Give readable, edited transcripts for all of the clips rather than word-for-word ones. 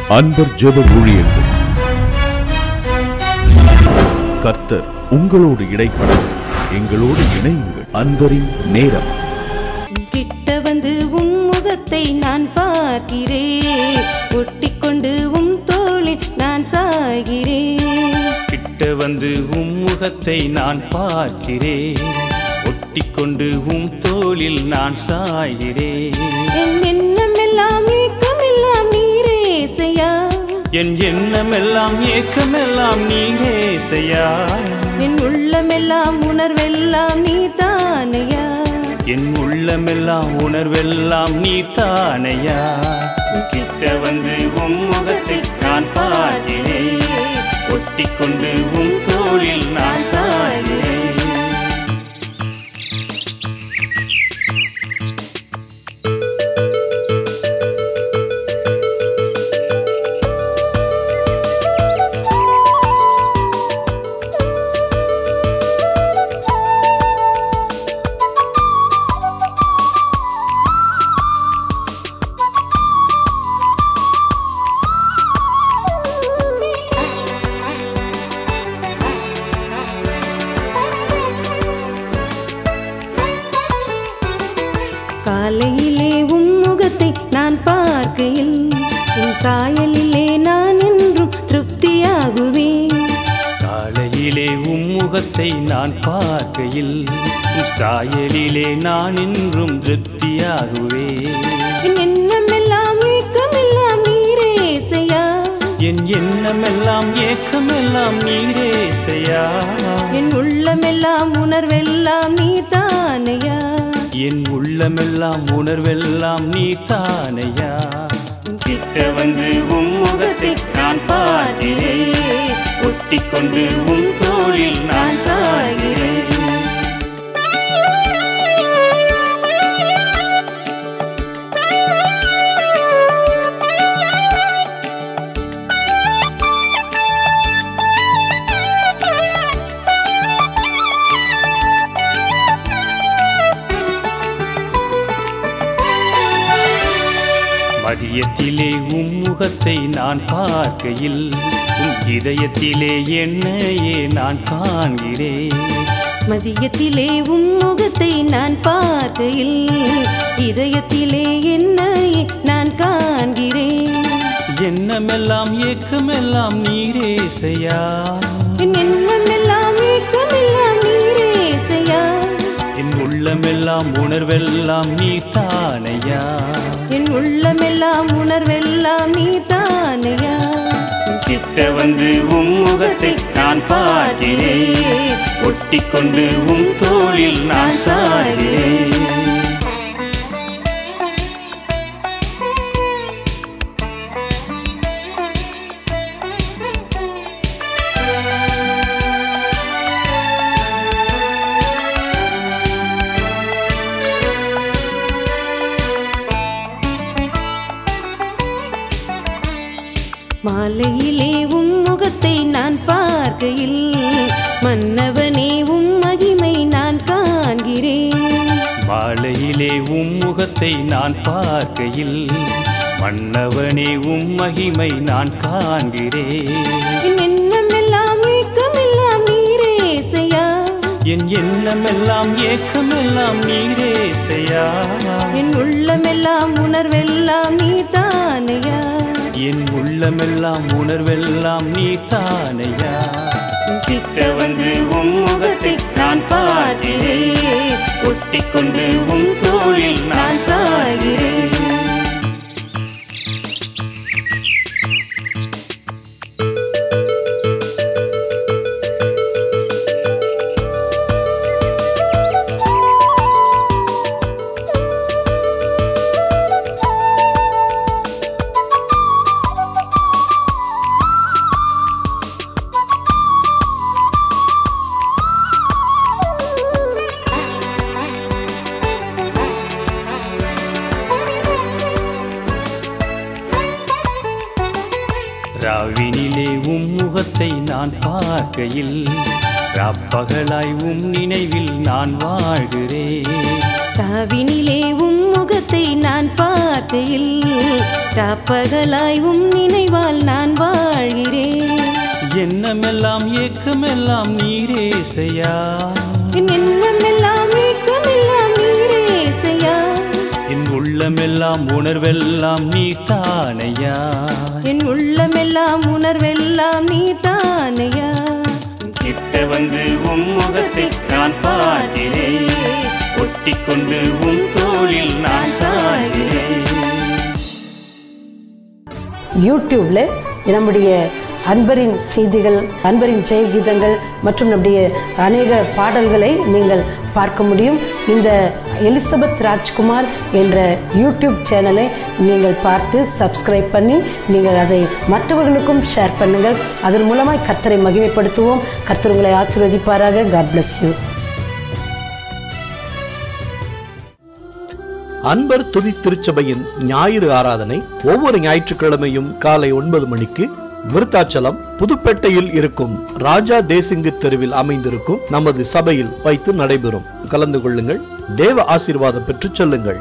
அன்பர் ஜெப ஊழியர்கள். கர்த்தர் உங்களோடு இடைப்பட எங்களோடு இணையுங்கள். அன்பரின் நேரம். கிட்ட வந்து உம் முகத்தை நான் பார்க்கிறேன், ஒட்டிக்கொண்டு உம் தோளில் நான் சாய்கிறேன். கிட்ட வந்து உம் முகத்தை நான் பார்க்கிறேன், ஒட்டிக்கொண்டு உம் தோளில் நான் சாய்கிறேன். என் எண்ணமெல்லாம் ஏக்கமெல்லாம் நீரேசையா, என் எண்ணமெல்லாம் ஏக்கமெல்லாம் நீரேசையா. என் உள்ளமெல்லாம் உணர்வெல்லாம் நீதானையா, என் உள்ளமெல்லாம் உணர்வெல்லாம் நீதானையா. கிட்ட வந்து உம் முகத்தை நான் பார்க்கிறேன், ஒட்டிக்கொண்டு உம் தோளில் நான் சாய்கிறேன். காலையிலே உம் முகத்தை நான் பார்க்கையில் உம் சாயலிலே நான் என்றும் திருப்தியாகுவேன். காலையிலே உம் முகத்தை நான் பார்க்கையில் உம் சாயலிலே நான் என்றும் திருப்தியாகுவேன். என் எண்ணமெல்லாம் ஏக்கமெல்லாம் நீரேசையா, என் எண்ணமெல்லாம் ஏக்கமெல்லாம் நீரேசையா. என் உள்ளமெல்லாம் உணர்வெல்லாம் நீதானையா, என் உள்ளமெல்லாம் உணர்வெல்லாம் நீதானையா. கிட்ட வந்து உம் முகத்தை நான் பார்க்கிறேன், ஒட்டிக்கொண்டு உம் தோளில் நான் சாய்கிறேன். மதியத்திலே உம் முகத்தை நான் பார்க்கையில் உம் இதயத்திலே என்னையே நான் காண்கிறேன். மதியத்திலே உம் முகத்தை நான் பார்க்கையில் இதயத்திலே என்னை நான் காண்கிறேன். எண்ணமெல்லாம் ஏக்கமெல்லாம் நீரேசையா, என் எண்ணமெல்லாம் ஏக்கமெல்லாம் நீரேசையா, என் உள்ளமெல்லாம் உணர்வெல்லாம் நீதானையா. என் உள்ளமெல்லாம் உணர்வெல்லாம் நீதானையா. கிட்ட வந்து உம் முகத்தை நான் பார்க்கிறேன், ஒட்டிக்கொண்டு உம் தோளில் நான் சாய்கிறேன். மாலையிலே உம் முகத்தை நான் பார்க்கையில் மன்னவனே உம் மகிமை நான் காண்கிறேன். மாலையிலே உம் முகத்தை நான் பார்க்கையில் மன்னவனே உம் மகிமை நான் காண்கிறேன். என் எண்ணமெல்லாம் ஏக்கமெல்லாம் நீரேசையா, என் எண்ணமெல்லாம் ஏக்கமெல்லாம் நீரேசையா. என் உள்ளமெல்லாம் உணர்வெல்லாம் நீதானையா, என் உள்ளமெல்லாம் உணர்வெல்லாம் நீதானையா. கிட்ட வந்து உம் முகத்தை நான் பார்க்கிறேன், ஒட்டிக்கொண்டு உம் தோளில் நான் சாய்கிறேன். ராவினிலே உம் முகத்தை நான் பார்க்கையில் ராப்பகலாய் உம் நினைவில் நான் வாழ்கிறேன். தாவினிலே உம் முகத்தை நான் பார்க்க பார்க்கையில் ராப்பகலாய் நினைவால் நான் வாழ்கிறேன். எண்ணமெல்லாம் ஏக்கமெல்லாம் நீரேசையா, என் எண்ணமெல்லாம் ஏக்கமெல்லாம் நீரேசையா, என் உள்ளமெல்லாம் உணர்வெல்லாம் நீர்தானையா, என் உள்ளமெல்லாம் உணர்வெல்லாம் நீதானையா. கிட்ட வந்து முகத்தை நான் பார்க்கிறேன், ஒட்டிக்கொண்டு தோளில் நான் சாய்கிறேன். யூடியூப்ல நம்முடைய அன்பரின் செய்திகள், அன்பரின் ஜெயகீதங்கள் மற்றும் நம்முடைய அநேக பாடல்களை நீங்கள் பார்க்க முடியும். இந்த எலிசபெத் ராஜ்குமார் என்ற யூடியூப் சேனலை நீங்கள் பார்த்து சப்ஸ்கிரைப் பண்ணி நீங்கள் அதை மற்றவர்களுக்கும் ஷேர் பண்ணுங்கள். அதன் மூலமாய் கர்த்தரை மகிமைப்படுத்துவோம். கர்த்தர் உங்களை ஆசீர்வதிப்பாராக. God bless you. அன்பர் துதி திருச்சபையின் ஞாயிறு ஆராதனை ஒவ்வொரு ஞாயிற்றுக்கிழமையும் காலை 9 மணிக்கு விருத்தாச்சலம் புதுப்பேட்டையில் இருக்கும் ராஜா தேசிங்கு தெருவில் அமைந்திருக்கும் நமது சபையில் வைத்து நடைபெறும். கலந்து கொள்ளுங்கள். தேவ ஆசீர்வாதம் பெற்று செல்லுங்கள்.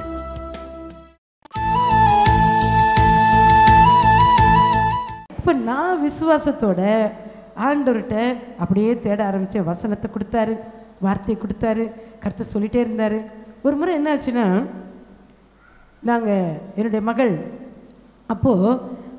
இப்போ நான் விசுவாசத்தோட ஆண்டவர்கிட்ட அப்படியே தேட ஆரம்பித்தேன். வசனத்தை கொடுத்தாரு, வார்த்தையை கொடுத்தாரு, கருத்தை சொல்லிகிட்டே இருந்தார். ஒரு முறை என்ன ஆச்சுன்னா, என்னுடைய மகள் அப்போது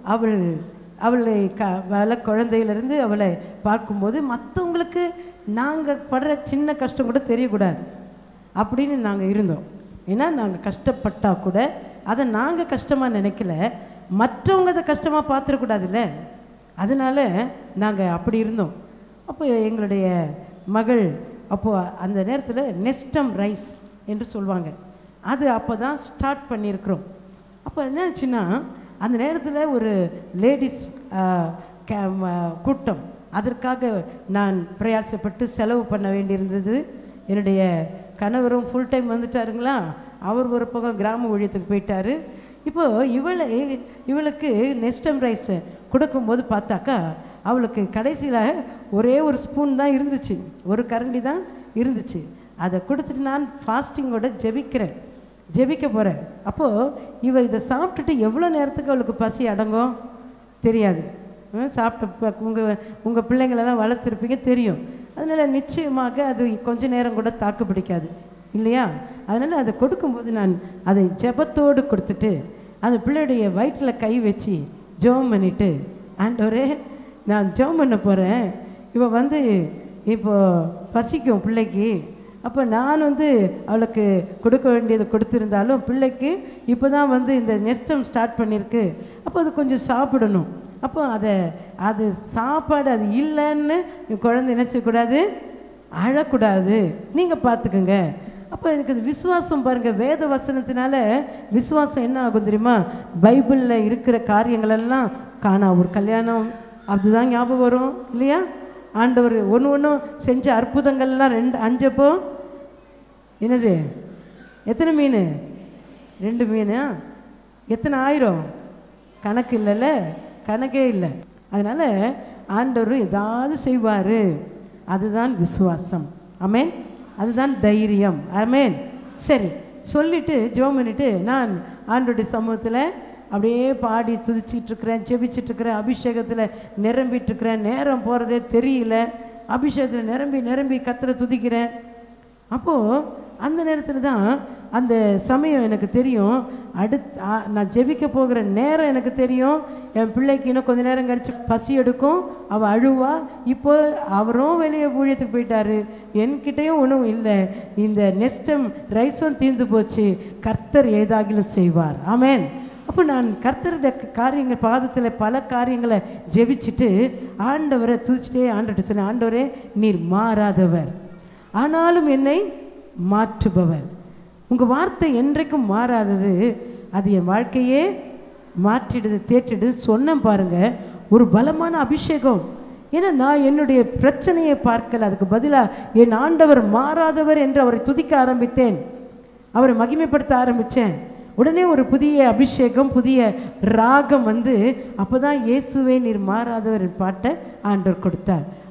அவளை வள குழந்தையிலேருந்து அவளை பார்க்கும்போது மற்றவங்களுக்கு நாங்கள் படுற சின்ன கஷ்டம் கூட தெரியக்கூடாது அப்படின்னு நாங்கள் இருந்தோம். ஏன்னா நாங்கள் கஷ்டப்பட்டால் கூட அதை நாங்கள் கஷ்டமாக நினைக்கல, மற்றவங்க அதை கஷ்டமாக பார்த்துடக்கூடாதுல்ல, அதனால் நாங்கள் அப்படி இருந்தோம். அப்போ எங்களுடைய மகள் அப்போது அந்த நேரத்தில் நெஸ்டம் ரைஸ் என்று சொல்லுவாங்க, அது அப்போ தான் ஸ்டார்ட் பண்ணியிருக்கிறோம். அப்போ என்ன ஆச்சுன்னா, அந்த நேரத்தில் ஒரு லேடிஸ் கூட்டம், அதற்காக நான் பிரயாசப்பட்டு செலவு பண்ண வேண்டியிருந்தது. என்னுடைய கணவரும் ஃபுல் டைம் வந்துட்டாருங்களா, அவர் ஒரு பக்கம் கிராம ஊழியத்துக்கு போயிட்டார். இப்போது இவளுக்கு நெஸ்டம் ரைஸ் கொடுக்கும்போது பார்த்தாக்கா அவளுக்கு கடைசியில் ஒரே ஒரு ஸ்பூன் தான் இருந்துச்சு, ஒரு கரண்டி தான் இருந்துச்சு. அதை கொடுத்துட்டு நான் ஃபாஸ்டிங்கோட ஜெபிக்க போகிறேன். அப்போது இதை சாப்பிட்டுட்டு எவ்வளோ நேரத்துக்கு அவளுக்கு பசி அடங்கும் தெரியாது. சாப்பிட்டு உங்கள் பிள்ளைங்களெல்லாம் வளர்த்துருப்பீங்க தெரியும். அதனால் நிச்சயமாக அது கொஞ்ச நேரம் கூட தாக்கு பிடிக்காது இல்லையா? அதனால் அதை கொடுக்கும்போது நான் அதை ஜெபத்தோடு கொடுத்துட்டு அந்த பிள்ளையுடைய வயிற்றில் கை வச்சு ஜெபம் பண்ணிவிட்டு, ஆண்டவரே நான் ஜெபம் பண்ண போகிறேன், இவன் இப்போது பசிக்கும் பிள்ளைக்கு, அப்போ நான் அவளுக்கு கொடுக்க வேண்டியதை கொடுத்துருந்தாலும் பிள்ளைக்கு இப்போ தான் இந்த நெஸ்டம் ஸ்டார்ட் பண்ணியிருக்கு, அப்போ அது கொஞ்சம் சாப்பிடணும். அப்போ அது சாப்பாடு அது இல்லைன்னு குழந்தை என்ன செய்யக்கூடாது, அழக்கூடாது. நீங்கள் பார்த்துக்குங்க. அப்போ எனக்கு அது விசுவாசம் பாருங்கள், வேத வசனத்தினால விசுவாசம் என்ன ஆகும் தெரியுமா? பைபிளில் இருக்கிற காரியங்களெல்லாம் காணா ஒரு கல்யாணம் அதுதான் ஞாபகம் வரும் இல்லையா? ஆண்டவர் ஒன்றும் செஞ்ச அற்புதங்கள்லாம் 5 என்னது, எத்தனை மீன்? 2 மீன். எத்தனை ஆயிரம்? கணக்கு இல்லைல்ல, கணக்கே இல்லை. அதனால் ஆண்டவர் ஏதாவது செய்வார், அதுதான் விசுவாசம். ஆமேன், அதுதான் தைரியம். ஆமேன். சரி சொல்லிவிட்டு ஜெபம் பண்ணிவிட்டு நான் ஆண்டவருடைய சமூகத்தில் அப்படியே பாடி துதிச்சிட்ருக்கிறேன், ஜெபிச்சிட்ருக்கிறேன், அபிஷேகத்தில் நிரம்பிட்டுருக்கிறேன். நேரம் போகிறதே தெரியல, அபிஷேகத்தில் நிரம்பி கர்த்தரை துதிக்கிறேன். அப்போது அந்த நேரத்தில் தான் அந்த சமயம் எனக்கு தெரியும், நான் ஜெபிக்க போகிற நேரம் எனக்கு தெரியும். என் பிள்ளைக்கு இன்னும் கொஞ்சம் நேரம் கழிச்சு பசி எடுக்கும், அவள் அழுவா. இப்போ அவரும் வெளியே ஊழியத்துக்கு போயிட்டாரு, என்கிட்டையும் ஒன்றும் இல்லை, இந்த நெஸ்டம் ரைஸும் தீர்ந்து போச்சு, கர்த்தர் ஏதாகிலும் செய்வார். ஆமேன். அப்போ நான் கர்த்தருடைய காரியங்கள் பாதத்தில் பல காரியங்களை ஜெபிச்சுட்டு ஆண்டவரை துதிச்சுட்டே ஆண்டவர்கிட்ட சொன்னேன், ஆண்டவரே நீர் மாறாதவர், ஆனாலும் என்னை மாற்றுபவர். உங்கள் வார்த்தை என்றைக்கும் மாறாதது, அது என் வாழ்க்கையே மாற்றிடுது, தேற்றிடுது சொன்னேன் பாருங்கள். ஒரு பலமான அபிஷேகம். ஏன்னா நான் என்னுடைய பிரச்சனையை பார்க்கல, அதுக்கு பதிலாக என் ஆண்டவர் மாறாதவர் என்று அவரை துதிக்க ஆரம்பித்தேன், அவரை மகிமைப்படுத்த ஆரம்பித்தேன். உடனே ஒரு புதிய அபிஷேகம், புதிய ராகம் அப்போ தான் இயேசுவே நீர் மாறாதவர் பாட்டை ஆண்டவர் கொடுத்தார்.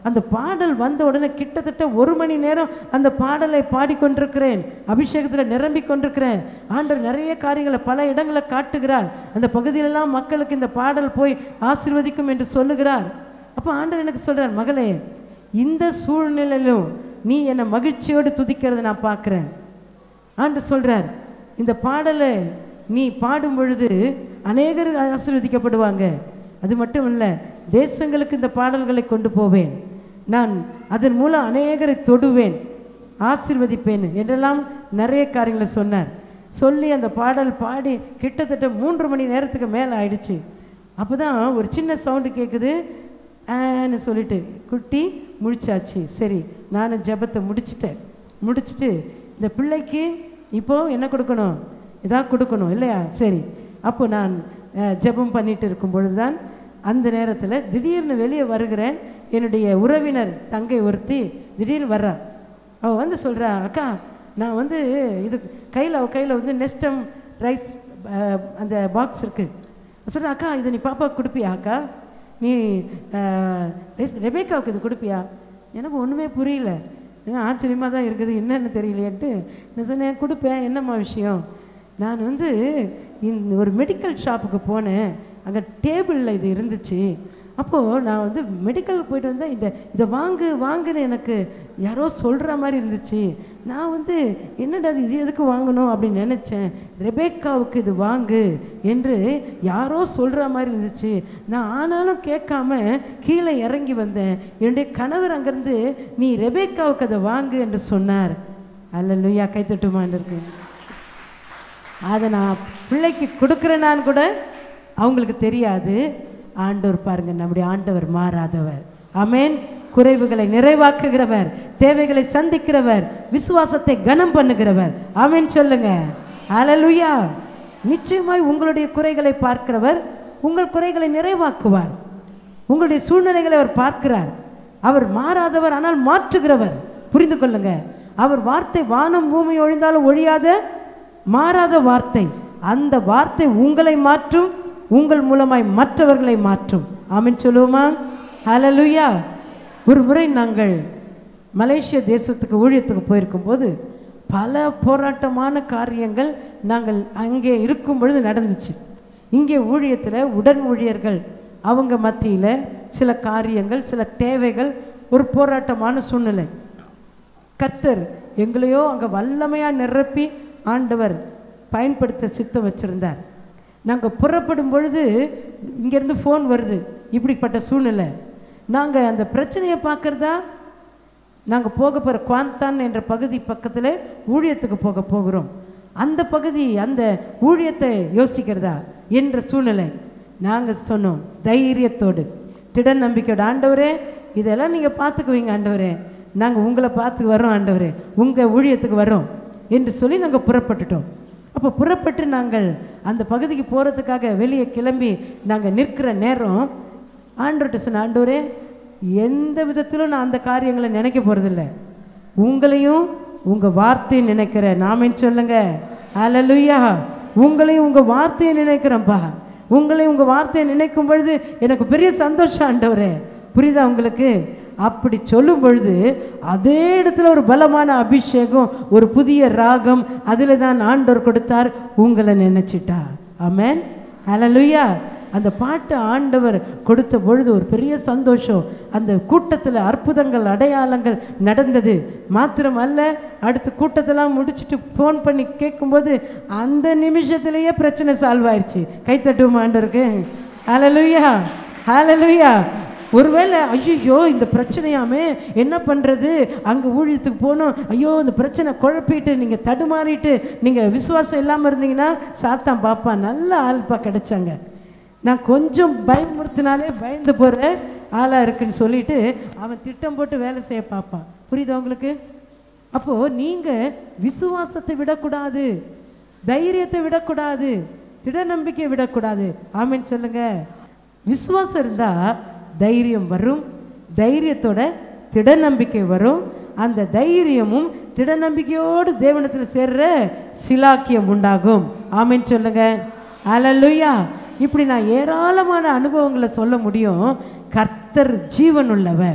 அந்த பாடல் வந்த உடனே கிட்டத்தட்ட 1 மணி நேரம் அந்த பாடலை பாடிக்கொண்டிருக்கிறேன். அபிஷேகத்தில் நிரம்பி கொண்டிருக்கிறேன். ஆண்டவர் நிறைய காரியங்களை பல இடங்களை காட்டுகிறார். அந்த பகுதியிலெல்லாம் மக்களுக்கு இந்த பாடல் போய் ஆசீர்வதிக்கும் என்று சொல்லுகிறார். அப்போ ஆண்டவர் எனக்கு சொல்கிறார், மகளே, இந்த சூழ்நிலையிலும் நீ என்னை மகிழ்ச்சியோடு துதிக்கிறத நான் பார்க்குறேன். ஆண்டவர் சொல்கிறார், இந்த பாடலை நீ பாடும் பொழுது அநேகர் ஆசீர்வதிக்கப்படுவாங்க. அது மட்டும் இல்லை, தேசங்களுக்கு இந்த பாடல்களை கொண்டு போவேன். நான் அதன் மூலம் அநேகரை தொடுவேன், ஆசீர்வதிப்பேன் என்றெல்லாம் நிறைய காரியங்களை சொன்னார். சொல்லி அந்த பாடல் பாடி கிட்டத்தட்ட 3 மணி நேரத்துக்கு மேலே ஆயிடுச்சு. அப்போ தான் ஒரு சின்ன சவுண்டு கேட்குது. ஆன்னு சொல்லிட்டு குட்டி முழிச்சாச்சு. சரி, நானும் ஜெபத்தை முடிச்சுட்டு இந்த பிள்ளைக்கு இப்போது என்ன கொடுக்கணும், இதான் கொடுக்கணும் இல்லையா? சரி, அப்போ நான் ஜெபம் பண்ணிட்டு இருக்கும் பொழுது தான் அந்த நேரத்தில் திடீர்னு வெளியே வருகிறேன். என்னுடைய உறவினர் தங்கை ஒருத்தி திடீர்னு வர்றா. அவள் வந்து சொல்கிறா, அக்கா நான் வந்து இது அவள் கையில் வந்து நெஸ்டம் ரைஸ் அந்த பாக்ஸ் இருக்குது. சொல்கிறேன், அக்கா இதை நீ பாப்பாவுக்கு கொடுப்பியா? அக்கா நீ ரெபேக்காவுக்கு இது கொடுப்பியா? எனக்கு ஒன்றுமே புரியல, ஆச்சரியமாக தான் இருக்குது, என்னென்னு தெரியலையேன்ட்டு நான் சொன்னேன், கொடுப்பேன். என்னம்மா விஷயம்? நான் வந்து இந்த ஒரு மெடிக்கல் ஷாப்புக்கு போனேன். அங்கே டேபிளில் இது இருந்துச்சு. அப்போது நான் வந்து மெடிக்கலுக்கு போயிட்டு வந்தேன். இதை வாங்குன்னு எனக்கு யாரோ சொல்கிற மாதிரி இருந்துச்சு. நான் வந்து என்னடா இது எதுக்கு வாங்கணும் அப்படின்னு நினச்சேன். ரெபேக்காவுக்கு இது வாங்கு என்று யாரோ சொல்கிற மாதிரி இருந்துச்சு. நான் ஆனாலும் கேட்காம கீழே இறங்கி வந்தேன். என்னுடைய கணவர் அங்கேருந்து நீ ரெபேக்காவுக்கு அதை வாங்கு என்று சொன்னார். அல்லேலூயா, கைத்தட்டுமான்னு இருக்கு. அதை நான் பிள்ளைக்கு கொடுக்குறேனான்னு கூட அவங்களுக்கு தெரியாது. ஆண்டவர் பாருங்க, நம்முடைய ஆண்டவர் மாறாதவர். ஆமென். குறைவுகளை நிறைவாக்குகிறவர், தேவைகளை சந்திக்கிறவர், விசுவாசத்தை கனம் பண்ணுகிறவர். ஆமென் சொல்லுங்க. அல்லேலூயா. நிச்சயமாய் உங்களுடைய குறைகளை பார்க்கிறவர் உங்கள் குறைகளை நிறைவாக்குவார். உங்களுடைய சூழ்நிலைகளை அவர் பார்க்கிறார். அவர் மாறாதவர், ஆனால் மாற்றுகிறவர். புரிந்து கொள்ளுங்க. அவர் வார்த்தை வானம் பூமி ஒழிந்தாலும் ஒழியாத மாறாத வார்த்தை. அந்த வார்த்தை உங்களை மாற்றும், உங்கள் மூலமாய் மற்றவர்களை மாற்றும். ஆமென் சொல்லுவோமா? ஹல்லேலூயா. ஒரு முறை நாங்கள் மலேசியா தேசத்துக்கு ஊழியத்துக்கு போயிருக்கும் போது பல போராட்டமான காரியங்கள் நாங்கள் அங்கே இருக்கும் பொழுது நடந்துச்சு. இங்கே ஊழியத்தில் உடன் ஊழியர்கள் அவங்க மத்தியில் சில காரியங்கள், சில தேவைகள், ஒரு போராட்டமான சூழ்நிலை. கர்த்தர் எங்களையோ அங்கே வல்லமையாக நிரப்பி ஆண்டவர் பயன்படுத்த சித்தம் வச்சுருந்தார். நாங்கள் புறப்படும் பொழுது இங்கேருந்து ஃபோன் வருது, இப்படிப்பட்ட சூழ்நிலை. நாங்கள் அந்த பிரச்சனையை பார்க்குறதா, நாங்கள் போக போகிற குவாந்தான் என்ற பகுதி பக்கத்தில் ஊழியத்துக்கு போகிறோம், அந்த பகுதி அந்த ஊழியத்தை யோசிக்கிறதா என்ற சூழ்நிலை. நாங்கள் சொன்னோம் தைரியத்தோடு, திட நம்பிக்கையோடு, ஆண்டவரே இதெல்லாம் நீங்கள் பார்த்துக்குவீங்க ஆண்டவரே, நாங்கள் உங்களை பார்த்து வரோம் ஆண்டவரே, உங்கள் ஊழியத்துக்கு வரோம் என்று சொல்லி நாங்கள் புறப்பட்டுட்டோம். அப்போ புறப்பட்டு நாங்கள் அந்த பகுதிக்கு போகிறதுக்காக வெளியே கிளம்பி நாங்கள் நிற்கிற நேரம் ஆண்டவர்கிட்ட சொன்ன, ஆண்டவரே எந்த விதத்திலும் நான் அந்த காரியங்களை நினைக்க போகிறதில்ல, உங்களையும் உங்கள் வார்த்தையை நினைக்கிறேன். ஆமென் சொல்லுங்க. அல்லேலூயா. உங்களையும் உங்கள் வார்த்தையை நினைக்கிறேன்ப்பா. உங்களையும் உங்கள் வார்த்தையை நினைக்கும் பொழுது எனக்கு பெரிய சந்தோஷம் ஆண்டவரே. புரியுதா உங்களுக்கு? அப்படி சொல்லும் பொழுது அதே இடத்துல ஒரு பலமான அபிஷேகம், ஒரு புதிய ராகம் அதில் தான் ஆண்டவர் கொடுத்தார். உங்களை நினைச்சிட்டா. ஆமென். ஹல்லேலூயா. அந்த பாட்டு ஆண்டவர் கொடுத்த பொழுது ஒரு பெரிய சந்தோஷம். அந்த கூட்டத்தில் அற்புதங்கள், அடையாளங்கள் நடந்தது. மாத்திரம் அல்ல, அடுத்த கூட்டத்தெல்லாம் முடிச்சுட்டு ஃபோன் பண்ணி கேட்கும்போது அந்த நிமிஷத்துலேயே பிரச்சனை சால்வ் ஆயிடுச்சு. கைத்தட்டுவோம் ஆண்டவருக்கு. ஹல்லேலூயா, ஹல்லேலூயா. ஒருவேளை ஐயோ இந்த பிரச்சனையாமே என்ன பண்ணுறது, அங்கே ஊழியத்துக்கு போகணும், ஐயோ இந்த பிரச்சனை குழப்பிட்டு நீங்கள் தடுமாறிட்டு நீங்கள் விசுவாசம் இல்லாமல் இருந்தீங்கன்னா சாத்தான் பாப்பா நல்ல ஆள்பா கிடைச்சாங்க, நான் கொஞ்சம் பயமுறுத்தினாலே பயந்து போகிற ஆளாக இருக்குன்னு சொல்லிட்டு அவன் திட்டம் போட்டு வேலை செய்ய பார்ப்பான். புரியுதா உங்களுக்கு? அப்போது நீங்கள் விசுவாசத்தை விடக்கூடாது, தைரியத்தை விடக்கூடாது, திட நம்பிக்கையை விடக்கூடாது. ஆமென் சொல்லுங்க. விசுவாசம் இருந்தால் தைரியம் வரும், தைரியத்தோட திட நம்பிக்கை வரும். அந்த தைரியமும் திட நம்பிக்கையோடு தேவனத்தில் சேர்ற சிலாக்கியம் உண்டாகும். ஆமென் சொல்லுங்க. அல்லேலூயா. இப்படி நான் ஏராளமான அனுபவங்களை சொல்ல முடியும். கர்த்தர் ஜீவன் உள்ளவர்,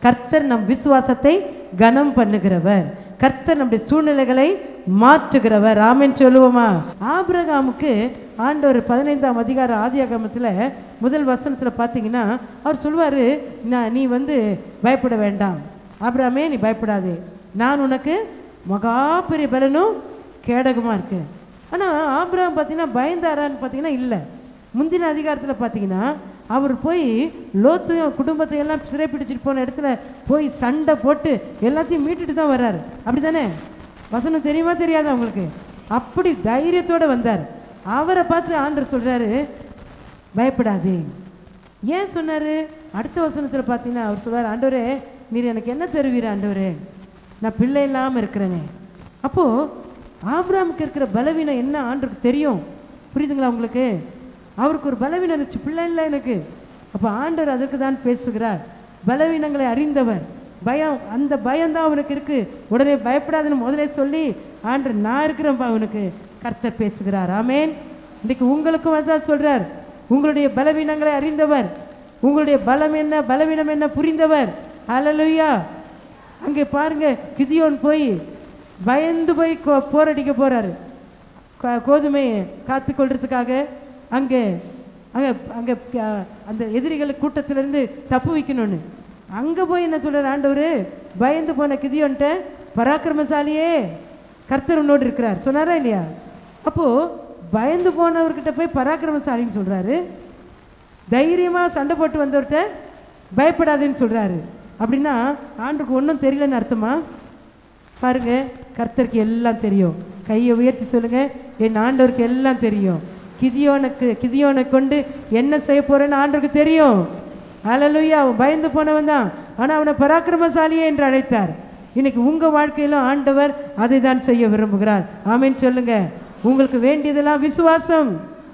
கர்த்தர் நம் விசுவாசத்தை கனம் பண்ணுகிறவர். கர்த்தர் நம்முடைய சூழ்நிலைகளை மாற்றுகிறவர். ஆமென் சொல்லுவோமா? ஆபிரகாமுக்கு ஆண்டவர் 15ஆம் அதிகாரம் ஆதியாகமத்தில் முதல் வசனத்தில் பார்த்தீங்கன்னா அவர் சொல்வார், நீ பயப்பட வேண்டாம் ஆபிரகாமே, நீ பயப்படாதே, நான் உனக்கு மகா பெரிய பலனும் கேடகமாக இருக்கு. ஆனால் ஆபிரகாம் பார்த்தீங்கன்னா பயந்தாரான்னு பார்த்தீங்கன்னா இல்லை. முந்தின அதிகாரத்தில் பார்த்தீங்கன்னா அவர் போய் லோத்தையும் குடும்பத்தையெல்லாம் சிறைப்பிடிச்சிட்டு போன இடத்துல போய் சண்டை போட்டு எல்லாத்தையும் மீட்டுட்டு தான் வர்றாரு. அப்படி தானே? வசனம் தெரியுமா தெரியாதா உங்களுக்கு? அப்படி தைரியத்தோடு வந்தார். அவரை பார்த்து ஆண்டவர் சொல்கிறாரு, பயப்படாதே. ஏன் சொன்னார்? அடுத்த வசனத்தில் பார்த்தீங்கன்னா அவர் சொல்வார், ஆண்டவரே நீர் எனக்கு என்ன தருவீர் ஆண்டவரே, நான் பிள்ளை இல்லாமல் இருக்கிறேனே. அப்போது ஆபிரகாமுக்கு இருக்கிற பலவீனம் என்ன ஆண்டவருக்கு தெரியும். புரியுதுங்களா உங்களுக்கு? அவருக்கு ஒரு பலவீனம் இருந்துச்சு, பிள்ளை இல்லை எனக்கு. அப்போ ஆண்டவர் அதற்கு தான் பேசுகிறார். பலவீனங்களை அறிந்தவர். பயம், அந்த பயம்தான் அவனுக்கு இருக்கு. உடனே பயப்படாதுன்னு முதலே சொல்லி ஆண்டவர் நான் இருக்கிறேன்ப்பா அவனுக்கு கர்த்தர் பேசுகிறார். ஆமேன். இன்னைக்கு உங்களுக்கும் அதான் சொல்றார், உங்களுடைய பலவீனங்களை அறிந்தவர், உங்களுடைய பலம் என்ன பலவீனம் என்ன புரிந்தவர். ஹல்லேலூயா. அங்கே பாருங்க, கிதியோன் போய் பயந்து போய் போரடிக்க போறாரு, கோதுமையை காத்து கொள்றதுக்காக. அங்கே அங்கே அங்கே அந்த எதிரிகள் கூட்டத்திலேருந்து தப்பு வைக்கணும்னு அங்கே போய் என்ன சொல்கிறார் ஆண்டவர், பயந்து போன கிதியோன்ட்ட, பராக்கிரமசாலியே கர்த்தர் உன்னோடு இருக்கிறார் சொன்னாரா இல்லையா? அப்போது பயந்து போனவர்கிட்ட போய் பராக்கிரமசாலின்னு சொல்கிறாரு, தைரியமாக சண்டை போட்டு வந்தவர்கிட்ட பயப்படாதுன்னு சொல்கிறாரு. அப்படின்னா ஆண்டுக்கு ஒன்றும் தெரியலன்னு அர்த்தமா? பாருங்க, கர்த்தருக்கு எல்லாம் தெரியும். கையை உயர்த்தி சொல்லுங்க, என் ஆண்டவருக்கு எல்லாம் தெரியும். கிதியோனை கொண்டு என்ன செய்ய போறேன்னு ஆண்டவருக்கு தெரியும். ஹல்லேலூயா. அவன் பயந்து போனவன் தான், ஆனால் அவனை பராக்கிரமசாலியே என்று அழைத்தார். இன்னைக்கு உங்க வாழ்க்கையிலும் ஆண்டவர் அதை தான் செய்ய விரும்புகிறார். ஆமென் சொல்லுங்க. உங்களுக்கு வேண்டியதெல்லாம் விசுவாசம்.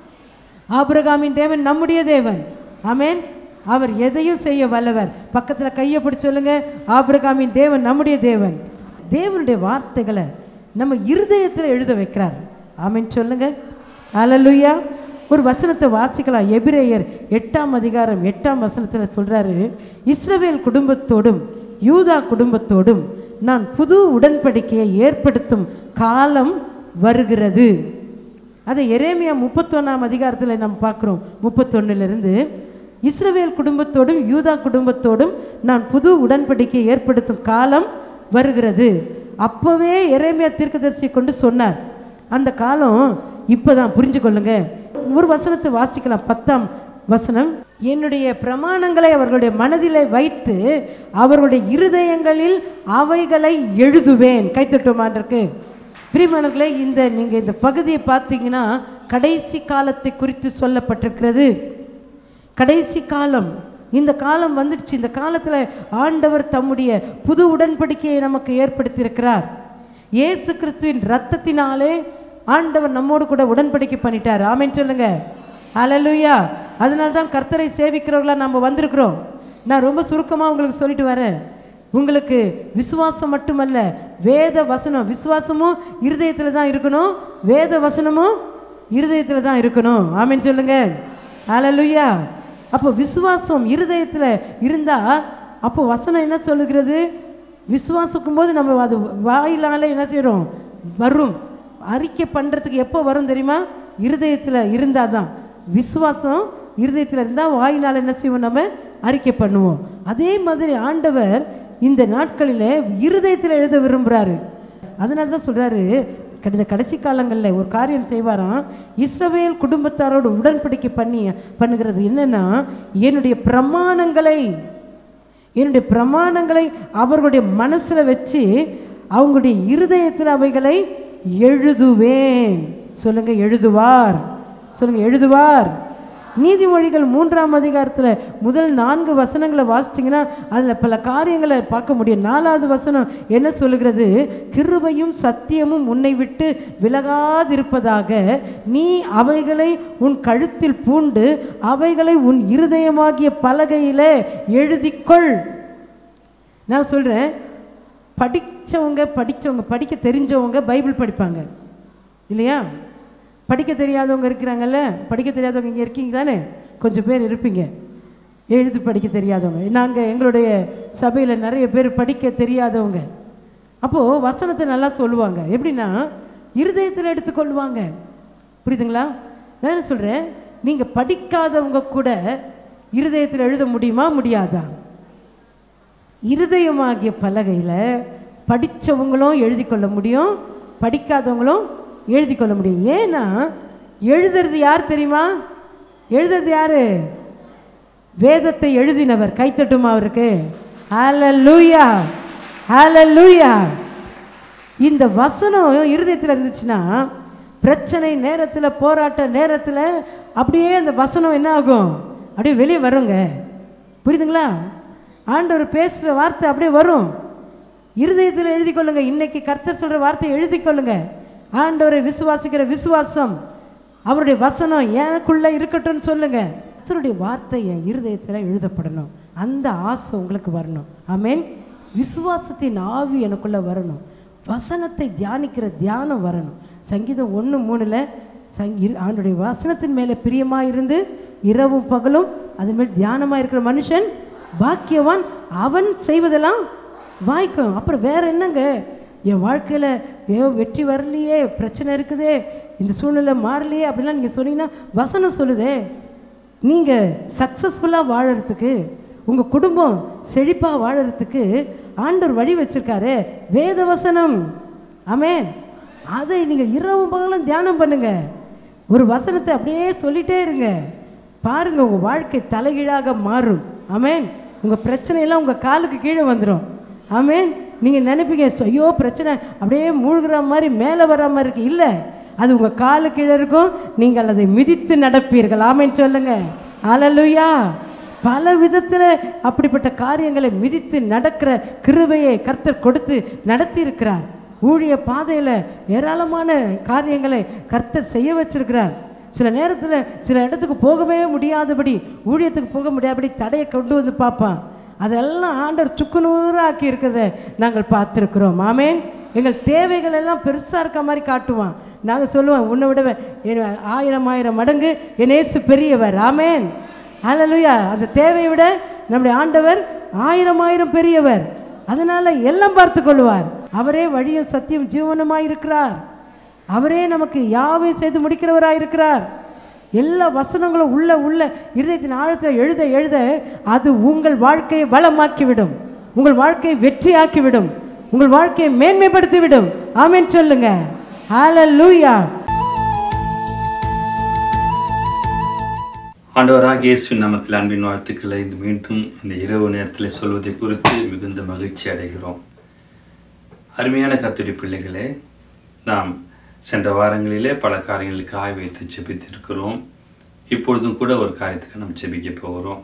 ஆபிரகாமின் தேவன் நம்முடைய தேவன். ஆமென். அவர் எதையும் செய்ய வல்லவர். பக்கத்தில் கையை பிடிச்சு சொல்லுங்க, ஆபிரகாமின் தேவன் நம்முடைய தேவன். தேவனுடைய வார்த்தைகளை நம்ம இருதயத்தில் எழுத வைக்கிறார். ஆமென் சொல்லுங்க. ஹல்லேலூயா. ஒரு வசனத்தை வாசிக்கலாம். எபிரேயர் 8ஆம் அதிகாரம் 8ஆம் வசனத்தில் சொல்றாரு, இஸ்ரவேல் குடும்பத்தோடும் யூதா குடும்பத்தோடும் நான் புது உடன்படிக்கையை ஏற்படுத்தும் காலம் வருகிறது. அதை எரேமியா 31ஆம் அதிகாரத்தில் நம்ம பார்க்குறோம். 31லிருந்து இஸ்ரவேல் குடும்பத்தோடும் யூதா குடும்பத்தோடும் நான் புது உடன்படிக்கையை ஏற்படுத்தும் காலம் வருகிறது. அப்போவே எரேமியா தீர்க்கதரிசி கொண்டு சொன்னார். அந்த காலம் இப்போதான், புரிஞ்சு கொள்ளுங்க. ஒரு வசனத்தை வாசிக்கலாம். 10ஆம் வசனம், என்னுடைய பிரமாணங்களை அவர்களுடைய மனதிலே வைத்து அவர்களுடைய இருதயங்களில் அவைகளை எழுதுவேன். கைத்தட்டுமான்றிருக்கு. பிரியமானவர்களே, நீங்கள் இந்த பகுதியை பார்த்தீங்கன்னா கடைசி காலத்தை குறித்து சொல்லப்பட்டிருக்கிறது. கடைசி காலம், இந்த காலம் வந்துடுச்சு. இந்த காலத்தில் ஆண்டவர் தம்முடைய புது உடன்படிக்கையை நமக்கு ஏற்படுத்தியிருக்கிறார். இயேசு கிறிஸ்துவின் இரத்தத்தினாலே ஆண்டவர் நம்மோடு கூட உடன்படிக்கை பண்ணிட்டார். ஆமென் சொல்லுங்க. ஹல்லேலூயா. அதனால தான் கர்த்தரை சேவிக்கிறவர்களாக நம்ம வந்திருக்கிறோம். நான் ரொம்ப சுருக்கமாக உங்களுக்கு சொல்லிட்டு வரேன். உங்களுக்கு விசுவாசம் மட்டுமல்ல, வேத வசனம். விசுவாசமும் இருதயத்தில் தான் இருக்கணும், வேத வசனமும் இருதயத்தில் தான் இருக்கணும். ஆமென் சொல்லுங்க. ஹல்லேலூயா. அப்போ விசுவாசம் இருதயத்தில் இருந்தால் அப்போ வசனம் என்ன சொல்லுகிறது? விசுவாசிக்கும் போது நம்ம அது வாயிலால என்ன செய்கிறோம்? வரும். அறிக்கை பண்ணுறதுக்கு எப்போ வரும் தெரியுமா? இருதயத்தில் இருந்தால் தான். விசுவாசம் இருதயத்தில் இருந்தால் வாயினால் என்ன செய்வோம்? நம்ம அறிக்கை பண்ணுவோம். அதே மாதிரி ஆண்டவர் இந்த நாட்களில் இருதயத்தில் எழுத விரும்புகிறாரு. அதனால தான் சொல்கிறாரு, கடைசி காலங்களில் ஒரு காரியம் செய்வாராம். இஸ்ரவேல் குடும்பத்தாரோடு உடன்படிக்கை பண்ணுகிறது என்னன்னா, என்னுடைய பிரமாணங்களை அவர்களுடைய மனசில் வச்சு அவங்களுடைய இருதயத்தில் அவைகளை எழுதுவேன். சொல்லுங்க, எழுதுவார். சொல்லுங்க, எழுதுவார். நீதிமொழிகள் 3ஆம் அதிகாரத்தில் முதல் 4 வசனங்களை வாசிச்சிங்கன்னா அதில் பல காரியங்களை பார்க்க முடியும். 4வது வசனம் என்ன சொல்லுகிறது? கிருபையும் சத்தியமும் உன்னை விட்டு விலகாதிருப்பதாக நீ அவைகளை உன் கழுத்தில் பூண்டு அவைகளை உன் இருதயமாகிய பலகையில் எழுதிக்கொள். நான் சொல்கிறேன், படிக்க தெரிஞ்சவங்க பைபிள் படிப்பாங்க இல்லையா? படிக்க தெரியாதவங்க இருக்கிறாங்கல்ல, படிக்க தெரியாதவங்க இங்கே இருக்கீங்க தானே, கொஞ்சம் பேர் இருப்பீங்க. எழுதி படிக்க தெரியாதவங்க. நாங்கள் எங்களுடைய சபையில் நிறைய பேர் படிக்க தெரியாதவங்க. அப்போது வசனத்தை நல்லா சொல்லுவாங்க. எப்படின்னா இருதயத்தில் எடுத்துக்கொள்வாங்க. புரியுதுங்களா? நான் என்ன சொல்கிறேன், நீங்கள் படிக்காதவங்க கூட இருதயத்தில் எழுத முடியுமா முடியாதா? இருதயமாகிய பலகையில் படித்தவங்களும் எழுதி கொள்ள முடியும், படிக்காதவங்களும் எழுதி கொள்ள முடியும். ஏன்னா எழுதுறது யார் தெரியுமா? எழுதுறது யாரு? வேதத்தை எழுதினவர். கைத்தட்டுமா அவருக்கு? ஹல்லேலூயா, ஹல்லேலூயா. இந்த வசனம் இருதயத்தில் இருந்துச்சுன்னா பிரச்சனை நேரத்தில், போராட்ட நேரத்தில் அப்படியே அந்த வசனம் என்ன ஆகும்? அப்படியே வெளியே வருங்க. புரியுதுங்களா? ஆண்டவர் பேசுகிற வார்த்தை அப்படியே வரும். இருதயத்தில் எழுதி கொள்ளுங்க. இன்னைக்கு கர்த்தர் சொல்கிற வார்த்தையை எழுதி கொள்ளுங்க. ஆண்டவரை விசுவாசிக்கிற விசுவாசம், அவருடைய வசனம் எனக்குள்ளே இருக்கட்டும்னு சொல்லுங்க. கர்த்தருடைய வார்த்தை என் இருதயத்தில் எழுதப்படணும். அந்த ஆசை உங்களுக்கு வரணும். ஆமென். விசுவாசத்தின் ஆவி எனக்குள்ளே வரணும். வசனத்தை தியானிக்கிற தியானம் வரணும். சங்கீதம் 1:3 ஆண்டுடைய வசனத்தின் மேலே பிரியமாக இருந்து இரவும் பகலும் அது மேல் தியானமாக இருக்கிற மனுஷன் பாக்கியவான், அவன் செய்வதெல்லாம் வாய்க்கும். அப்புறம் வேற என்னங்க, என் வாழ்க்கையில் வெற்றி வரலையே, பிரச்சனை இருக்குதே, இந்த சூழ்நிலை மாறலையே அப்படிலாம் நீங்கள் சொன்னீங்கன்னா வசனம் சொல்லுதே. நீங்கள் சக்ஸஸ்ஃபுல்லாக வாழறதுக்கு, உங்கள் குடும்பம் செழிப்பாக வாழறதுக்கு ஆண்டவர் வழி வச்சிருக்காரு, வேத வசனம். ஆமென். அதை நீங்கள் இரவும் பகலும் தியானம் பண்ணுங்க. ஒரு வசனத்தை அப்படியே சொல்லிட்டே இருங்க. பாருங்க, உங்கள் வாழ்க்கை தலைகீழாக மாறும். ஆமென். உங்கள் பிரச்சனையெல்லாம் உங்கள் காலுக்கு கீழே வந்துடும். ஆமென். நீங்கள் நினைப்பீங்க, ஐயோ பிரச்சனை அப்படியே மூழ்கிற மாதிரி மேலே வர மாதிரி இருக்கு. இல்லை, அது உங்கள் காலு கீழே இருக்கும். நீங்கள் அதை மிதித்து நடப்பீர்கள். ஆமென் சொல்லுங்க. ஹல்லேலூயா. பல விதத்தில் அப்படிப்பட்ட காரியங்களை மிதித்து நடக்கிற கிருபையை கர்த்தர் கொடுத்து நடத்தி இருக்கிறார். ஊழிய பாதையில் ஏராளமான காரியங்களை கர்த்தர் செய்ய வச்சிருக்கிறார். சில நேரத்தில் சில இடத்துக்கு போகவே முடியாதபடி, ஊழியத்துக்கு போக முடியாதபடி தடையை கொண்டு வந்து பார்ப்பான். அதெல்லாம் ஆண்டவர் சுக்குநூறாக்கி இருக்கிறத நாங்கள் பார்த்துருக்குறோம். ஆமென். எங்கள் தேவைகள் எல்லாம் பெருசாக இருக்க மாதிரி காட்டுவான். நாங்கள் சொல்லுவோம், உன்னை விட 1000 மடங்கு என் இயேசு பெரியவர். ஆமென். ஹல்லேலூயா. அந்த தேவையை விட நம்முடைய ஆண்டவர் 1000 பெரியவர். அதனால எல்லாம் பார்த்து கொள்வார். அவரே வழியும் சத்தியம் ஜீவனுமாய் இருக்கிறார். அவரே நமக்கு யாவையும் செய்து முடிக்கிறவராக இருக்கிறார். எல்லா வசனங்களும் உள்ள இருதயத்தின் ஆழத்தில் எழுத எழுத அது உங்கள் வாழ்க்கையை வளமாக்கிவிடும், உங்கள் வாழ்க்கையை வெற்றியாக்கிவிடும், உங்கள் வாழ்க்கையை மேன்மைப்படுத்திவிடும். ஆமென் சொல்லுங்க. ஹல்லேலூயா. ஆண்டவராகிய இயேசுவின் நாமத்தில் அன்பின் வாழ்த்துக்களை மீண்டும் இந்த இரவு நேரத்தில் சொல்வதை குறித்து மிகுந்த மகிழ்ச்சி அடைகிறோம். அருமையான கர்த்தருடைய பிள்ளைகளே, நாம் சென்ற வாரங்களிலே பல காரியங்களுக்கு ஆய் வைத்து ஜெபித்திருக்கிறோம். இப்பொழுதும் கூட ஒரு காரியத்துக்கு நாம் ஜெபிக்க போகிறோம்.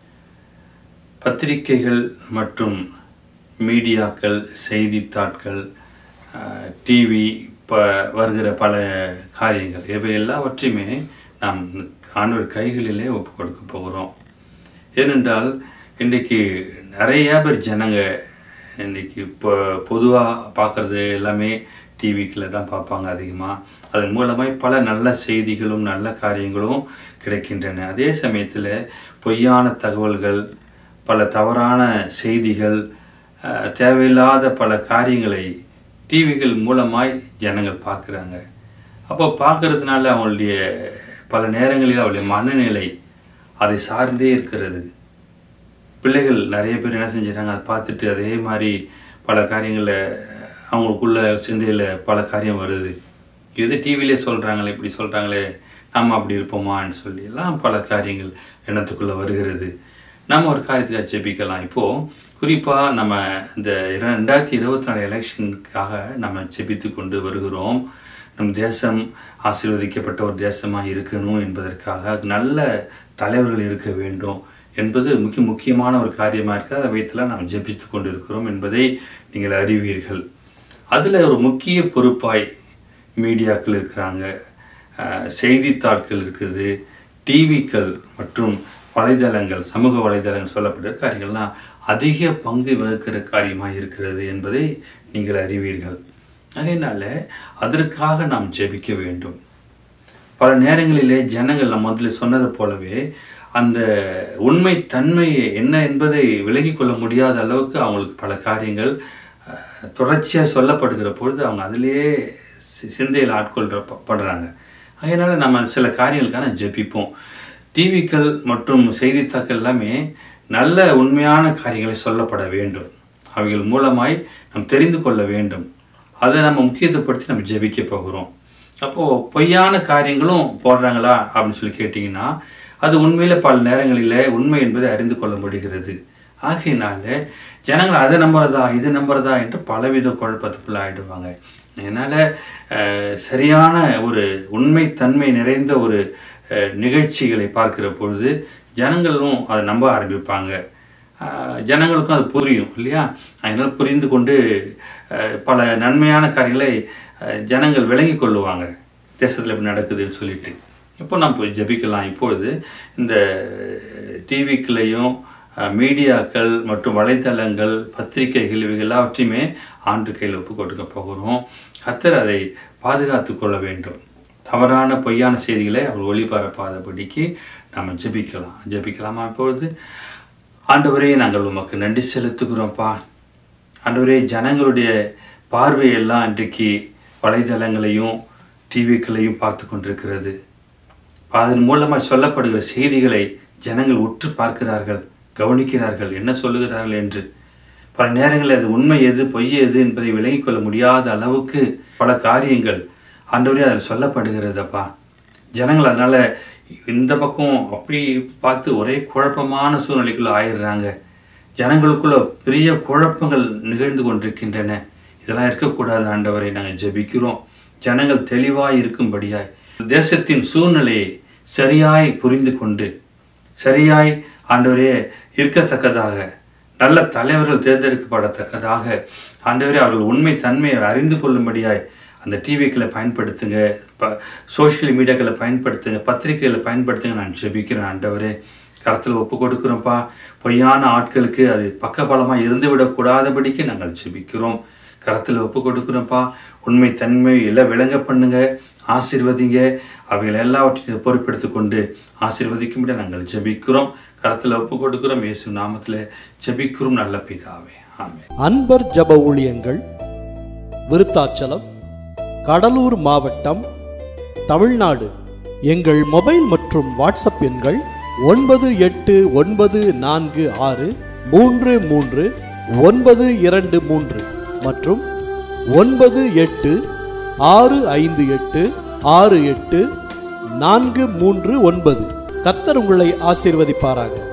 பத்திரிகைகள் மற்றும் மீடியாக்கள், செய்தித்தாட்கள், டிவி, வருகிற பல காரியங்கள், இவை எல்லாவற்றையுமே நாம் ஆண்டவர் கைகளிலே ஒப்பு கொடுக்க போகிறோம். ஏனென்றால் இன்றைக்கு நிறைய பேர் ஜனங்க இன்றைக்கி இப்போ பொதுவாக பார்க்குறது எல்லாமே டிவிக்கில் தான் பார்ப்பாங்க அதிகமாக. அதன் மூலமாக பல நல்ல செய்திகளும் நல்ல காரியங்களும் கிடைக்கின்றன. அதே சமயத்தில் பொய்யான தகவல்கள், பல தவறான செய்திகள், தேவையில்லாத பல காரியங்களை டிவிகள் மூலமாய் ஜனங்கள் பார்க்குறாங்க. அப்போ பார்க்கறதுனால அவங்களுடைய பல நேரங்களில் அவருடைய மனநிலை அதை சார்ந்தே இருக்கிறது. பிள்ளைகள் நிறைய பேர் என்ன செஞ்சிடறாங்க, அதை பார்த்துட்டு அதே மாதிரி பல காரியங்களை அவங்களுக்குள்ள சிந்தையில் பல காரியம் வருது. இது டிவிலே சொல்கிறாங்களே, இப்படி சொல்கிறாங்களே, நம்ம அப்படி இருப்போமான்னு சொல்லி எல்லாம் பல காரியங்கள் எண்ணத்துக்குள்ளே வருகிறது. நம்ம ஒரு காரியத்துக்காக ஜெபிக்கலாம். இப்போது குறிப்பாக நம்ம இந்த 2024 எலெக்ஷனுக்காக நம்ம ஜெபித்து கொண்டு வருகிறோம். நம் தேசம் ஆசீர்வதிக்கப்பட்ட ஒரு தேசமாக இருக்கணும் என்பதற்காக நல்ல தலைவர்கள் இருக்க வேண்டும் என்பது முக்கியமான ஒரு காரியமாக இருக்குது. அதை வைத்துலாம் நாம் ஜெபித்து கொண்டு இருக்கிறோம் என்பதை நீங்கள் அறிவீர்கள். அதில் ஒரு முக்கிய பொறுப்பாய் மீடியாக்கள் இருக்கிறாங்க, செய்தித்தாட்கள் இருக்குது, டிவிக்கள் மற்றும் வலைதளங்கள், சமூக வலைதளங்கள் சொல்லப்படுற காரியங்கள்லாம் அதிக பங்கு வகிக்கிற காரியமாக இருக்கிறது என்பதை நீங்கள் அறிவீர்கள். அதனால அதற்காக நாம் ஜெபிக்க வேண்டும். பல நேரங்களிலே ஜனங்கள் நம்ம முதல்ல சொன்னது போலவே அந்த உண்மை தன்மை என்ன என்பதை விலகிக் கொள்ள முடியாத அளவுக்கு அவங்களுக்கு பல காரியங்கள் தொடர்ச்சியாக சொல்லப்படுகிற பொழுது அவங்க அதிலேயே சிந்தையில் ஆட்கொள்றப்படுறாங்க. அதனால் நம்ம சில காரியங்களுக்கான ஜெபிப்போம். டிவிக்கள் மற்றும் செய்தித்தாக்கள் எல்லாமே நல்ல உண்மையான காரியங்களை சொல்லப்பட வேண்டும். அவைகள் மூலமாய் நாம் தெரிந்து கொள்ள வேண்டும். அதை நம்ம முக்கியத்துவப்படுத்தி நம்ம ஜெபிக்க போகிறோம். அப்போது பொய்யான காரியங்களும் போடுறாங்களா அப்படின்னு சொல்லி கேட்டிங்கன்னா அது உண்மையில் பல நேரங்களில் உண்மை என்பதை அறிந்து கொள்ள முடிகிறது. ஆகையினால ஜனங்கள் அதை நம்புறதா இது நம்புறதா என்று பலவித குழப்பத்துக்குள்ள ஆகிடுவாங்க. அதனால் சரியான ஒரு உண்மைத்தன்மை நிறைந்த ஒரு நிகழ்ச்சிகளை பார்க்கிற பொழுது ஜனங்களும் அதை நம்ப ஆரம்பிப்பாங்க. ஜனங்களுக்கும் அது புரியும் இல்லையா? அதனால் புரிந்து கொண்டு பல நன்மையான காரியங்களை ஜனங்கள் விளங்கி கொள்ளுவாங்க. தேசத்தில் எப்படி நடக்குதுன்னு சொல்லிட்டு இப்போ நம்ம போய் ஜெபிக்கலாம். இப்பொழுது இந்த டிவிக்களையும் மீடியாக்கள் மற்றும் வலைத்தளங்கள் பத்திரிகைகள் இவை எல்லாவற்றையுமே ஆண்டு கையில் ஒப்பு கொடுக்க போகிறோம். கர்த்தர் அதை பாதுகாத்து கொள்ள வேண்டும். தவறான பொய்யான செய்திகளை அவர் ஒளிபரப்பாதபடிக்கு நம்ம ஜெபிக்கலாமா? இப்பொழுது ஆண்டவரே, நாங்கள் உமக்கு நன்றி செலுத்துகிறோம்ப்பா. ஆண்டவரே, ஜனங்களுடைய பார்வையெல்லாம் இன்றைக்கு வலைதளங்களையும் டிவிக்களையும் பார்த்து கொண்டிருக்கிறது. அதன் மூலமாக சொல்லப்படுகிற செய்திகளை ஜனங்கள் உற்று பார்க்கிறார்கள், கவனிக்கிறார்கள், என்ன சொல்லுகிறார்கள் என்று. பல நேரங்களில் அது உண்மை எது பொய் எது என்பதை விளங்கிக் கொள்ள முடியாத அளவுக்கு பல காரியங்கள் ஆண்டவரே அதில் சொல்லப்படுகிறதப்பா. ஜனங்கள் அதனால் இந்த பக்கம் அப்படி பார்த்து ஒரே குழப்பமான சூழ்நிலைக்குள்ளே ஆயிடுறாங்க. ஜனங்களுக்குள்ள பெரிய குழப்பங்கள் நிகழ்ந்து கொண்டிருக்கின்றன. இதெல்லாம் இருக்கக்கூடாது ஆண்டவரை நாங்கள் ஜெபிக்கிறோம். ஜனங்கள் தெளிவாய் இருக்கும்படியாய் தேசத்தின் சூழ்நிலையை சரியாய் புரிந்து கொண்டு சரியாய் ஆண்டவரே இருக்கத்தக்கதாக நல்ல தலைவர்கள் தேர்ந்தெடுக்கப்படத்தக்கதாக ஆண்டவரே அவர்கள் உண்மை தன்மையை அறிந்து கொள்ளும்படியாய் அந்த டிவிக்களை பயன்படுத்துங்க, சோஷியல் மீடியாக்களை பயன்படுத்துங்க, பத்திரிகைகளை பயன்படுத்துங்க. நான் ஜெபிக்கிறேன் ஆண்டவரே. கரத்தில் ஒப்பு கொடுக்குறோம்ப்பா. பொய்யான ஆட்களுக்கு அது பக்கபலமாக இருந்து விடக்கூடாதபடிக்கு நாங்கள் ஜெபிக்கிறோம். கரத்தில் ஒப்பு கொடுக்குறோம்ப்பா. உண்மை தன்மை எல்லாம் விளங்க பண்ணுங்க, ஆசீர்வதிங்க. அவைகள் எல்லாவற்றையும் பொறுப்பெடுத்து கொண்டு ஆசீர்வதிக்கும்படி நாங்கள் ஜெபிக்கிறோம். கரத்தில் ஒப்பு கொடுக்கிறோம். இயேசு நாமத்தில் ஜெபிக்கிறோம் நல்ல பிதாவே, ஆமென். அன்பர் ஜெப ஊழியங்கள் விருத்தாச்சலம், கடலூர் மாவட்டம், தமிழ்நாடு. எங்கள் மொபைல் மற்றும் வாட்ஸ்அப் எண்கள் 9894633923 மற்றும் 9865868439. கர்த்தர் உங்களை ஆசீர்வதிப்பாராக.